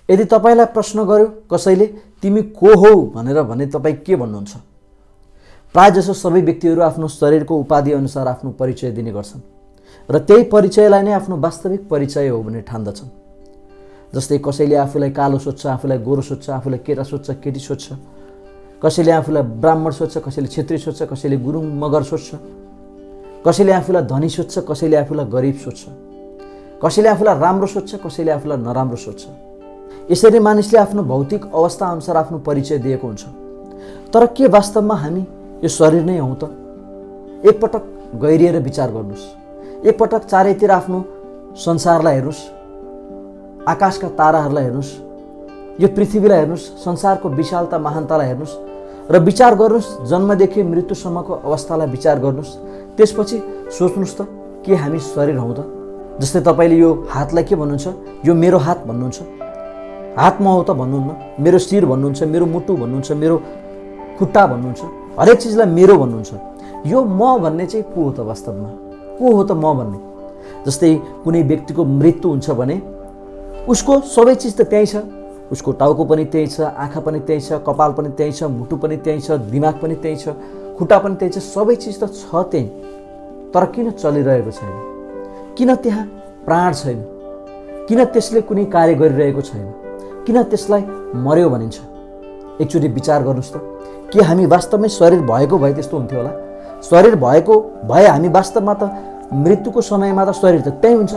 यदि तपाईलाई प्रश्न गर्यो कसैले तिमी को हौ भनेर भने तपाईँ के भन्नुहुन्छ? प्रायःजसो सबै व्यक्तिहरू आफ्नो शरीरको उपाधि अनुसार आफ्नो परिचय दिने गर्छन् र त्यही परिचयलाई नै आफ्नो वास्तविक परिचय हो भने ठान्दछन्। जस्तै कसैले आफूलाई कालो सोच्छ, आफूलाई गोरो सोच्छ, आफूलाई केटा सोच्छ, केटी सोच्छ, कसैले आफूलाई ब्राह्मण सोच्छ, कसैले क्षेत्रीय सोच्छ, कसैले गुरुङ मगर सोच्छ, कसैले आफूलाई धनी सोच्छ, कसैले आफूलाई गरिब सोच्छ, कसैले आफूलाई राम्रो सोच्छ, कसैले आफूलाई नराम्रो सोच्छ। यसरी मानिसले आफ्नो भौतिक अवस्था अनुसार आफ्नो परिचय दिएको हुन्छ। तर के वास्तवमा हामी यो शरीर नै हौं त? एकपटक गहिरिएर विचार गर्नुस्। एकपटक चारैतिर आफ्नो संसारलाई हेर्नुस्, आकाशका ताराहरूलाई हेर्नुस्, यो पृथ्वीलाई हेर्नुस्, संसारको विशालता महानतालाई हेर्नुस् र विचार गर्नुस्। जन्मदेखि मृत्युसम्मको अवस्थालाई विचार गर्नुस्। त्यसपछि सोच्नुस् त के हामी शरीर हौं त? जस्तै तपाईले यो हातलाई के भन्नुहुन्छ? यो मेरो हात भन्नुहुन्छ। हात म हो त भन्नुहुन्न, मेरो शिर भन्नुहुन्छ, मेरो मुटु भन्नुहुन्छ, मेरो खुट्टा भन्नुहुन्छ, हरेक चिजलाई मेरो भन्नुहुन्छ। यो म भन्ने चाहिँ को हो त? वास्तवमा को हो त म भन्ने? जस्तै कुनै व्यक्तिको मृत्यु हुन्छ भने उसको सबै चिज त त्यही छ। उसको टाउको पनि त्यही छ, आँखा पनि त्यही छ, कपाल पनि त्यही छ, मुटु पनि त्यही छ, दिमाग पनि त्यही छ, खुट्टा पनि त्यही छ, सबै चिज त छ त्यही। तर किन चलिरहेको छैन? किन त्यहाँ प्राण छैन? किन त्यसले कुनै कार्य गरिरहेको छैन? किन त्यसलाई मर्यो भनिन्छ? एकचोटि विचार गर्नुस् त के हामी वास्तवमै शरीर भएको भए त्यस्तो हुन्थ्यो होला? शरीर भएको भए हामी वास्तवमा त मृत्युको समयमा त शरीर त त्यही हुन्छ।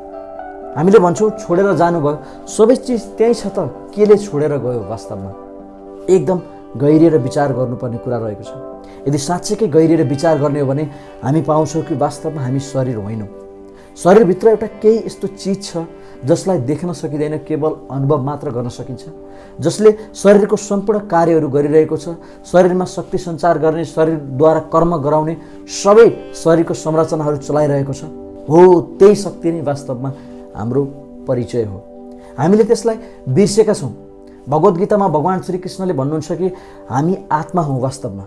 हामीले भन्छौँ छोडेर जानुभयो, सबै चिज त्यही छ त केले छोडेर गयो? वास्तवमा एकदम गहिरिएर विचार गर्नुपर्ने कुरा रहेको छ। यदि साँच्चैकै गहिरिएर विचार गर्ने हो भने हामी पाउँछौँ कि वास्तवमा हामी शरीर होइनौँ। शरीरभित्र एउटा केही यस्तो चिज छ जसलाई देख्न सकिँदैन, केवल अनुभव मात्र गर्न सकिन्छ, जसले शरीरको सम्पूर्ण कार्यहरू गरिरहेको छ। शरीरमा शक्ति सञ्चार गर्ने, शरीरद्वारा कर्म गराउने, सबै शरीरको संरचनाहरू चलाइरहेको छ। हो त्यही शक्ति नै वास्तवमा हाम्रो परिचय हो। हामीले त्यसलाई बिर्सेका छौँ। भगवत गीतामा भगवान श्री कृष्णले भन्नुहुन्छ कि हामी आत्मा हौँ वास्तवमा,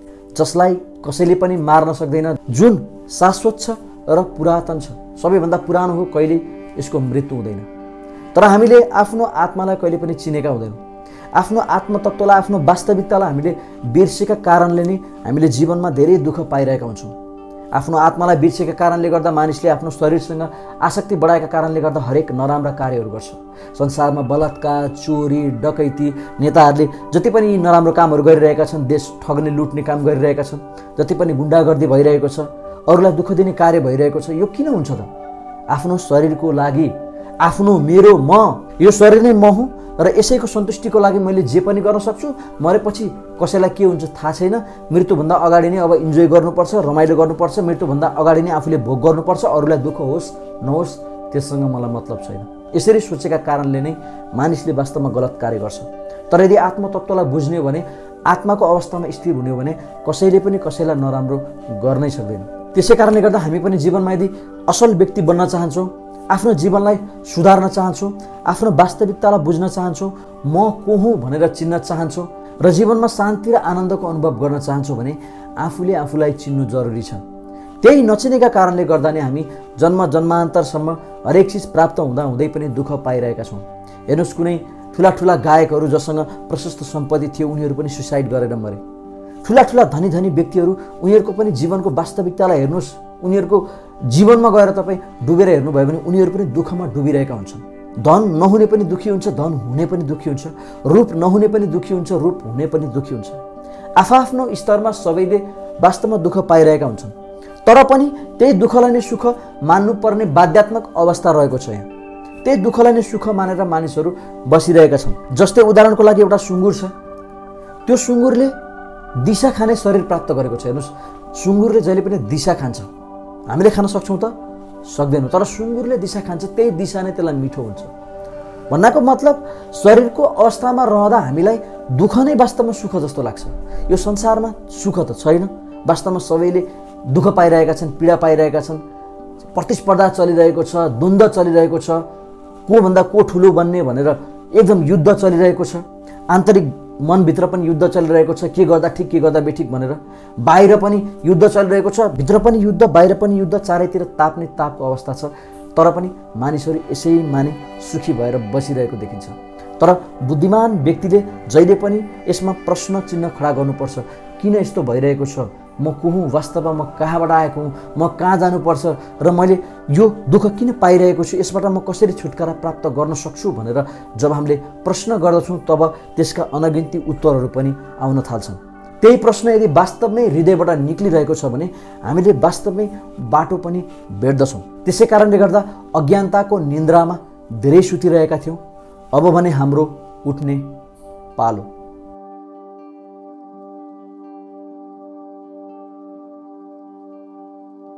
जसलाई कसैले पनि मार्न सक्दैन, जुन शाश्वत छ र पुरातन छ। सबैभन्दा पुरानो हो, कहिले यसको मृत्यु हुँदैन। तर हामीले आफ्नो आत्मालाई कहिले पनि चिनेका हुँदैनौँ। आफ्नो आत्मतत्त्वलाई, आफ्नो वास्तविकतालाई हामीले बिर्सेका कारणले नै हामीले जीवनमा धेरै दुःख पाइरहेका हुन्छौँ। आफ्नो आत्मालाई बिर्सेका कारणले गर्दा मानिसले आफ्नो शरीरसँग आसक्ति बढाएका कारणले गर्दा हरेक नराम्रा कार्यहरू गर्छ। संसारमा बलात्कार, चोरी, डकैती, नेताहरूले जति पनि नराम्रो कामहरू गरिरहेका छन्, देश ठग्ने लुट्ने काम गरिरहेका छन्, जति पनि गुण्डागर्दी भइरहेको छ, अरूलाई दुःख दिने कार्य भइरहेको छ, यो किन हुन्छ त? आफ्नो शरीरको लागि, आफ्नो मेरो म, यो शरीर नै म हुँ र यसैको सन्तुष्टिको लागि मैले जे पनि गर्न सक्छु। मरेपछि कसैलाई के हुन्छ थाहा छैन। मृत्युभन्दा अगाडि नै अब इन्जोय गर्नुपर्छ, रमाइलो गर्नुपर्छ। मृत्युभन्दा अगाडि नै आफूले भोग गर्नुपर्छ। अरूलाई दुःख होस् नहोस् त्यससँग मलाई मतलब छैन। यसरी सोचेका कारणले नै मानिसले वास्तवमा गलत कार्य गर्छ। तर यदि आत्मतत्त्वलाई बुझ्ने हो भने, आत्माको अवस्थामा स्थिर हुने हो भने कसैले पनि कसैलाई नराम्रो गर्नै सक्दैन। त्यसै कारणले गर्दा हामी पनि जीवनमा यदि असल व्यक्ति बन्न चाहन्छौँ, आफ्नो जीवनलाई सुधार्न चाहन्छौँ, आफ्नो वास्तविकतालाई बुझ्न चाहन्छौँ, म को हुँ भनेर चिन्न चाहन्छौँ र जीवनमा शान्ति र आनन्दको अनुभव गर्न चाहन्छौँ भने आफूले आफूलाई चिन्नु जरुरी छ। त्यही नचिनेका कारणले गर्दा नै हामी जन्म जन्मान्तरसम्म हरेक चिज प्राप्त हुँदा हुँदै पनि दुःख पाइरहेका छौँ। हेर्नुहोस्, कुनै ठुला ठुला गायकहरू जसँग प्रशस्त सम्पत्ति थियो उनीहरू पनि सुसाइड गरेर मरे। ठुला ठुला धनी धनी व्यक्तिहरू, उनीहरूको पनि जीवनको वास्तविकतालाई हेर्नुहोस्। उनीहरूको जीवनमा गएर तपाईँ डुबेर हेर्नुभयो भने उनीहरू पनि दुःखमा डुबिरहेका हुन्छन्। धन नहुने पनि दुःखी हुन्छ, धन हुने पनि दुःखी हुन्छ, रूप नहुने पनि दुःखी हुन्छ, रूप हुने पनि दुःखी हुन्छ। आफ्नो स्तरमा सबैले वास्तवमा दुःख पाइरहेका हुन्छन्। तर पनि त्यही दुःखलाई नै सुख मान्नुपर्ने बाध्यात्मक अवस्था रहेको छ। यहाँ त्यही दुःखलाई नै सुख मानेर मानिसहरू बसिरहेका छन्। जस्तै उदाहरणको लागि एउटा सुँगुर छ। त्यो सुँगुरले दिशा खाने शरीर प्राप्त गरेको छ। हेर्नुहोस्, सुँगुरले जहिले पनि दिशा खान्छ। हामीले खान सक्छौँ त? सक्दैनौँ। तर सुँगुरले दिशा खान्छ, त्यही दिशा नै त्यसलाई मिठो हुन्छ। भन्नाको मतलब शरीरको अवस्थामा रहँदा हामीलाई दुःख नै वास्तवमा सुख जस्तो लाग्छ। यो संसारमा सुख त छैन। वास्तवमा सबैले दुःख पाइरहेका छन्, पीडा पाइरहेका छन्, प्रतिस्पर्धा चलिरहेको छ, द्वन्द्व चलिरहेको छ, को भन्दा को ठुलो बन्ने भनेर एकदम युद्ध चलिरहेको छ। आन्तरिक मनभित्र पनि युद्ध चलिरहेको छ, के गर्दा ठिक के गर्दा बेठिक भनेर। बाहिर पनि युद्ध चलिरहेको छ, भित्र पनि युद्ध, बाहिर पनि युद्ध, चारैतिर ताप्ने तापको अवस्था छ। तर पनि मानिसहरू यसै माने सुखी भएर बसिरहेको देखिन्छ। तर बुद्धिमान व्यक्तिले जहिले पनि यसमा प्रश्न चिन्ह खडा गर्नुपर्छ। किन यस्तो भइरहेको छ? म को हुँ? वास्तवमा म कहाँबाट आएको हुँ? म कहाँ जानुपर्छ? र मैले यो दुःख किन पाइरहेको छु? यसबाट म कसरी छुटकारा प्राप्त गर्न सक्छु? भनेर जब हामीले प्रश्न गर्दछौँ तब त्यसका अनगिन्ती उत्तरहरू पनि आउन थाल्छन्। त्यही प्रश्न यदि वास्तवमै हृदयबाट निक्लिरहेको छ भने हामीले वास्तवमै बाटो पनि भेट्दछौँ। त्यसै कारणले गर्दा अज्ञानताको निन्द्रामा धेरै सुतिरहेका थियौँ, अब भने हाम्रो उठ्ने पालो।